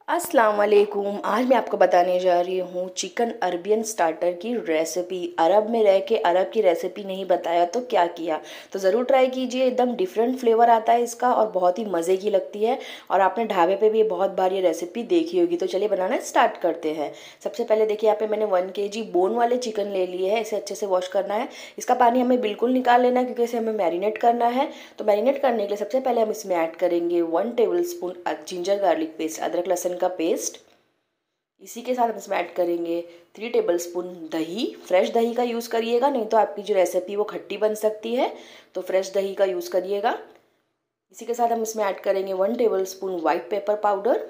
अस्सलाम वालेकुम। आज मैं आपको बताने जा रही हूँ चिकन अरबियन स्टार्टर की रेसिपी। अरब में रह के अरब की रेसिपी नहीं बताया तो क्या किया। तो ज़रूर ट्राई कीजिए, एकदम डिफरेंट फ्लेवर आता है इसका और बहुत ही मज़े की लगती है। और आपने ढाबे पे भी बहुत बार ये रेसिपी देखी होगी। तो चलिए बनाना स्टार्ट करते हैं। सबसे पहले देखिए, यहाँ पे मैंने 1 kg बोन वाले चिकन ले लिए है। इसे अच्छे से वॉश करना है। इसका पानी हमें बिल्कुल निकाल लेना है क्योंकि इसे हमें मैरिनेट करना है। तो मैरिनेट करने के लिए सबसे पहले हम इसमें ऐड करेंगे 1 टेबलस्पून जिंजर गार्लिक पेस्ट, अदरक लहसुन का पेस्ट। इसी के साथ हम इसमें ऐड करेंगे 3 टेबलस्पून दही। फ्रेश दही का यूज़ करिएगा, नहीं तो आपकी जो रेसिपी वो खट्टी बन सकती है। तो फ्रेश दही का यूज़ करिएगा। इसी के साथ हम इसमें ऐड करेंगे 1 टेबलस्पून वाइट पेपर पाउडर,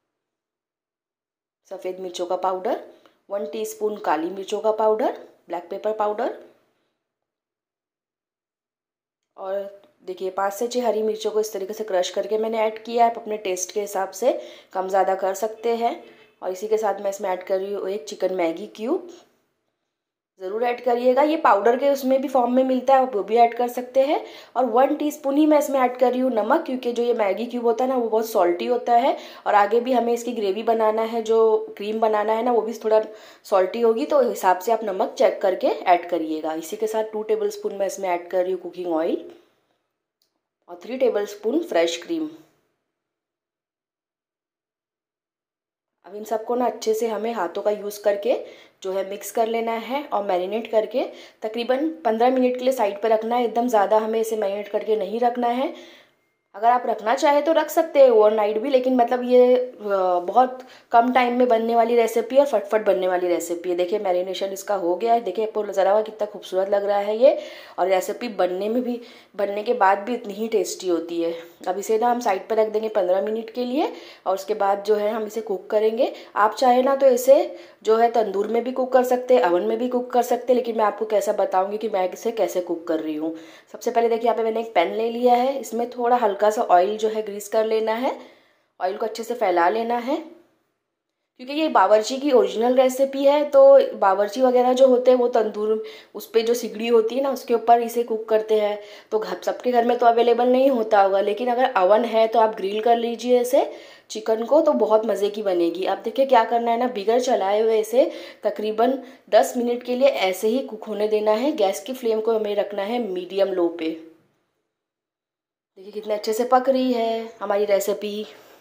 सफ़ेद मिर्चों का पाउडर, 1 टीस्पून काली मिर्चों का पाउडर, ब्लैक पेपर पाउडर। और देखिए 5 से 6 हरी मिर्चों को इस तरीके से क्रश करके मैंने ऐड किया है। आप अपने टेस्ट के हिसाब से कम ज़्यादा कर सकते हैं। और इसी के साथ मैं इसमें ऐड कर रही हूँ 1 चिकन मैगी क्यूब। ज़रूर ऐड करिएगा, ये पाउडर के उसमें भी फॉर्म में मिलता है, आप वो भी ऐड कर सकते हैं। और 1 टीस्पून ही मैं इसमें ऐड कर रही हूँ नमक, क्योंकि जो ये मैगी क्यूब होता है ना वो बहुत सॉल्टी होता है। और आगे भी हमें इसकी ग्रेवी बनाना है, जो क्रीम बनाना है ना वो भी थोड़ा सॉल्टी होगी, तो हिसाब से आप नमक चेक करके ऐड करिएगा। इसी के साथ 2 टेबलस्पून मैं इसमें ऐड कर रही हूँ कुकिंग ऑयल और 3 टेबलस्पून फ्रेश क्रीम। अब इन सबको ना अच्छे से हमें हाथों का यूज़ करके जो है मिक्स कर लेना है और मैरिनेट करके तकरीबन 15 मिनट के लिए साइड पर रखना है। एकदम ज़्यादा हमें इसे मैरिनेट करके नहीं रखना है। अगर आप रखना चाहें तो रख सकते हैं ओवरनाइट भी, लेकिन मतलब ये बहुत कम टाइम में बनने वाली रेसिपी और फटफट बनने वाली रेसिपी है। देखिए मैरिनेशन इसका हो गया है, देखिए आपको ज़रा हुआ कितना खूबसूरत लग रहा है ये। और रेसिपी बनने के बाद भी इतनी ही टेस्टी होती है। अब इसे ना हम साइड पर रख देंगे 15 मिनट के लिए और उसके बाद जो है हम इसे कुक करेंगे। आप चाहे ना तो इसे जो है तंदूर में भी कुक कर सकते हैं, ओवन में भी कुक कर सकते हैं, लेकिन मैं आपको कैसा बताऊंगी कि मैं इसे कैसे कुक कर रही हूँ। सबसे पहले देखिए, यहाँ पे मैंने एक पैन ले लिया है। इसमें थोड़ा हल्का सा ऑयल जो है ग्रीस कर लेना है। ऑयल को अच्छे से फैला लेना है, क्योंकि ये बावर्ची की ओरिजिनल रेसिपी है। तो बावर्ची वगैरह जो होते हैं वो तंदूर, उस पर जो सिगड़ी होती है ना उसके ऊपर इसे कुक करते हैं। तो घर सबके घर में तो अवेलेबल नहीं होता होगा, लेकिन अगर अवन है तो आप ग्रिल कर लीजिए इसे चिकन को, तो बहुत मज़े की बनेगी। आप देखिए क्या करना है ना, बिगर चलाए हुए इसे तकरीबन 10 मिनट के लिए ऐसे ही कुक होने देना है। गैस की फ्लेम को हमें रखना है मीडियम लो पे। देखिए कितने अच्छे से पक रही है हमारी रेसिपी।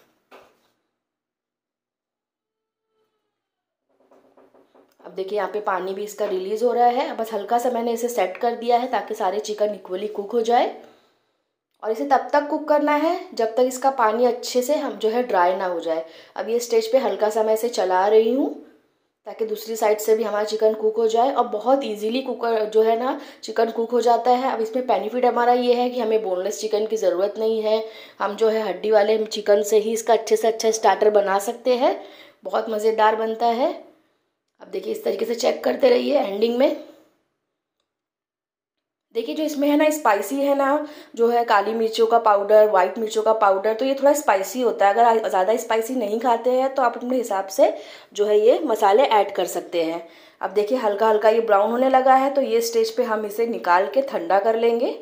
अब देखिए यहाँ पे पानी भी इसका रिलीज हो रहा है। अब बस हल्का सा मैंने इसे सेट कर दिया है ताकि सारे चिकन इक्वली कुक हो जाए। और इसे तब तक कुक करना है जब तक इसका पानी अच्छे से हम जो है ड्राई ना हो जाए। अब ये स्टेज पे हल्का सा मैं इसे चला रही हूँ ताकि दूसरी साइड से भी हमारा चिकन कुक हो जाए। और बहुत इजीली कुकर जो है ना चिकन कुक हो जाता है। अब इसमें बेनिफिट हमारा ये है कि हमें बोनलेस चिकन की ज़रूरत नहीं है। हम जो है हड्डी वाले चिकन से ही इसका अच्छे से अच्छा स्टार्टर बना सकते हैं। बहुत मज़ेदार बनता है। अब देखिए इस तरीके से चेक करते रहिए। एंडिंग में देखिए जो इसमें है ना स्पाइसी है ना, जो है काली मिर्चों का पाउडर, वाइट मिर्चों का पाउडर, तो ये थोड़ा स्पाइसी होता है। अगर आप ज़्यादा स्पाइसी नहीं खाते हैं तो आप अपने हिसाब से जो है ये मसाले ऐड कर सकते हैं। अब देखिए हल्का हल्का ये ब्राउन होने लगा है, तो ये स्टेज पे हम इसे निकाल के ठंडा कर लेंगे।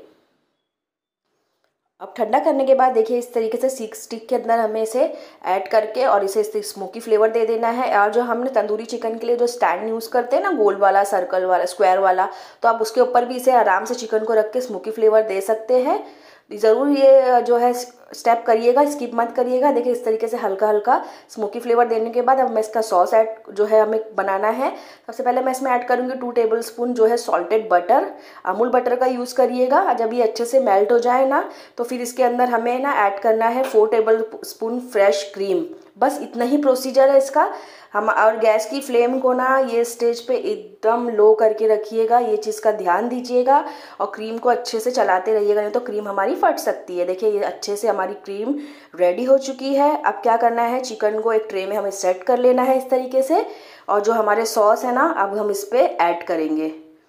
अब ठंडा करने के बाद देखिए इस तरीके से सीख स्टिक के अंदर हमें इसे ऐड करके और इसे स्मोकी फ्लेवर दे देना है। और जो हमने तंदूरी चिकन के लिए जो स्टैंड यूज़ करते हैं ना, गोल वाला, सर्कल वाला, स्क्वायर वाला, तो आप उसके ऊपर भी इसे आराम से चिकन को रख के स्मोकी फ्लेवर दे सकते हैं। ज़रूर ये जो है स्टेप करिएगा, स्किप मत करिएगा। देखिए इस तरीके से हल्का हल्का स्मोकी फ्लेवर देने के बाद अब मैं इसका सॉस ऐड जो है हमें बनाना है। सबसे पहले मैं इसमें ऐड करूँगी 2 टेबलस्पून जो है सॉल्टेड बटर। अमूल बटर का यूज़ करिएगा। जब ये अच्छे से मेल्ट हो जाए ना तो फिर इसके अंदर हमें ना ऐड करना है 4 टेबलस्पून फ्रेश क्रीम। बस इतना ही प्रोसीजर है इसका। हम और गैस की फ्लेम को ना ये स्टेज पे एकदम लो करके रखिएगा, ये चीज़ का ध्यान दीजिएगा। और क्रीम को अच्छे से चलाते रहिएगा, नहीं तो क्रीम हमारी फट सकती है। देखिए ये अच्छे से हमारी क्रीम रेडी हो चुकी है। अब क्या करना है, चिकन को एक ट्रे में हमें सेट कर लेना है इस तरीके से। और जो हमारे सॉस है ना अब हम इस पर ऐड करेंगे।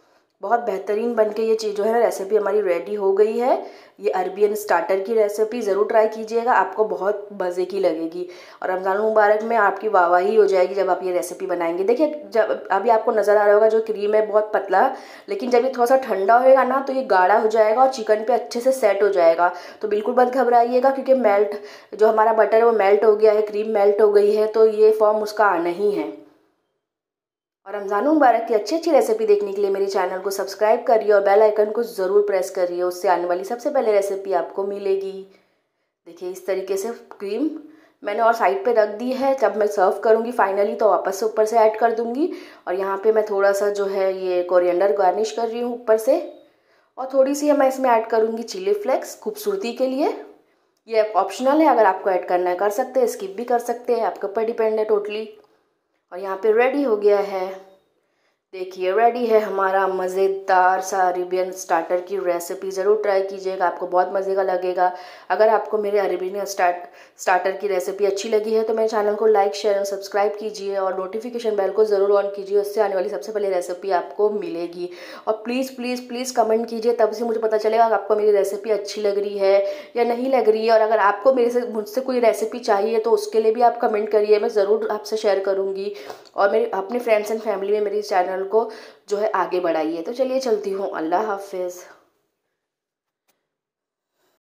बहुत बेहतरीन बन के ये चीज़ जो है ना रेसिपी हमारी रेडी हो गई है। ये अरबियन स्टार्टर की रेसिपी ज़रूर ट्राई कीजिएगा, आपको बहुत मज़े की लगेगी और रमज़ान मुबारक में आपकी वाहवाही हो जाएगी जब आप ये रेसिपी बनाएंगे। देखिए जब अभी आपको नज़र आ रहा होगा जो क्रीम है बहुत पतला, लेकिन जब ये थोड़ा सा ठंडा होएगा ना तो ये गाढ़ा हो जाएगा और चिकन पे अच्छे से सेट हो जाएगा। तो बिल्कुल मत घबराइएगा, क्योंकि मेल्ट जो हमारा बटर है वो मेल्ट हो गया है, क्रीम मेल्ट हो गई है, तो ये फॉर्म उसका आना ही है। और रमज़ान मुबारक की अच्छी अच्छी रेसिपी देखने के लिए मेरे चैनल को सब्सक्राइब करिए और बेल आइकन को ज़रूर प्रेस करिए, उससे आने वाली सबसे पहले रेसिपी आपको मिलेगी। देखिए इस तरीके से क्रीम मैंने और साइड पे रख दी है, जब मैं सर्व करूँगी फाइनली तो वापस से ऊपर से ऐड कर दूँगी। और यहाँ पे मैं थोड़ा सा जो है ये कोरिएंडर गार्निश कर रही हूँ ऊपर से, और थोड़ी सी मैं इसमें ऐड करूँगी चिली फ्लेक्स खूबसूरती के लिए। ये ऑप्शनल है, अगर आपको ऐड करना है कर सकते हैं, स्किप भी कर सकते हैं, आपके ऊपर डिपेंड है टोटली। और यहाँ पे रेडी हो गया है, देखिए रेडी है हमारा मज़ेदार सा अरेबियन स्टार्टर की रेसिपी। ज़रूर ट्राई कीजिएगा, आपको बहुत मज़े का लगेगा। अगर आपको मेरे अरेबियन स्टार्टर की रेसिपी अच्छी लगी है तो मेरे चैनल को लाइक शेयर और सब्सक्राइब कीजिए और नोटिफिकेशन बेल को ज़रूर ऑन कीजिए, उससे आने वाली सबसे पहले रेसिपी आपको मिलेगी। और प्लीज़ प्लीज़ प्लीज़ कमेंट कीजिए, तब से मुझे पता चलेगा कि आपको मेरी रेसिपी अच्छी लग रही है या नहीं लग रही है। और अगर आपको मुझसे कोई रेसिपी चाहिए तो उसके लिए भी आप कमेंट करिए, मैं ज़रूर आपसे शेयर करूँगी। और मेरे अपने फ्रेंड्स एंड फैमिली में मेरे चैनल को जो है आगे बढ़ाइए। तो चलिए चलती हूँ, अल्लाह हाफिज़।